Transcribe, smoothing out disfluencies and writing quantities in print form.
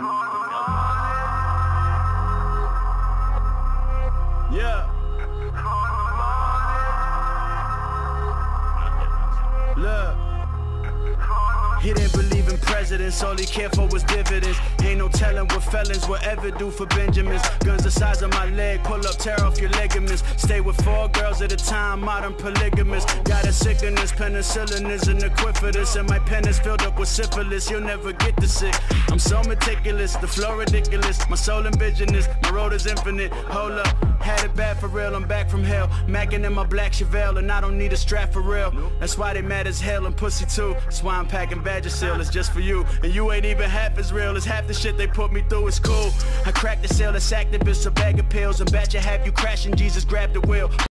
Yeah. Look. He didn't believe in presidents, all he cared for was dividends. Ain't no telling what felons will ever do for Benjamins. Guns the size of my leg, pull up, tear off your ligaments. Stay with 4 girls at a time, modern polygamous. Got a sickness, penicillin is an equiphatus. And my pen is filled up with syphilis, you'll never get the sick. I'm so meticulous, the flow ridiculous. My soul indigenous, my road is infinite. Hold up, had it bad for real, I'm back from hell. Mackin' in my black Chevelle, and I don't need a strap for real. That's why they mad as hell and pussy too. That's why I'm packing Vagisil, it's just for you. And you ain't even half as real as half the shit they put me through, it's cool. I cracked the sale, it's activists, a bag of pills. And bet you have you crashing, Jesus grabbed the wheel.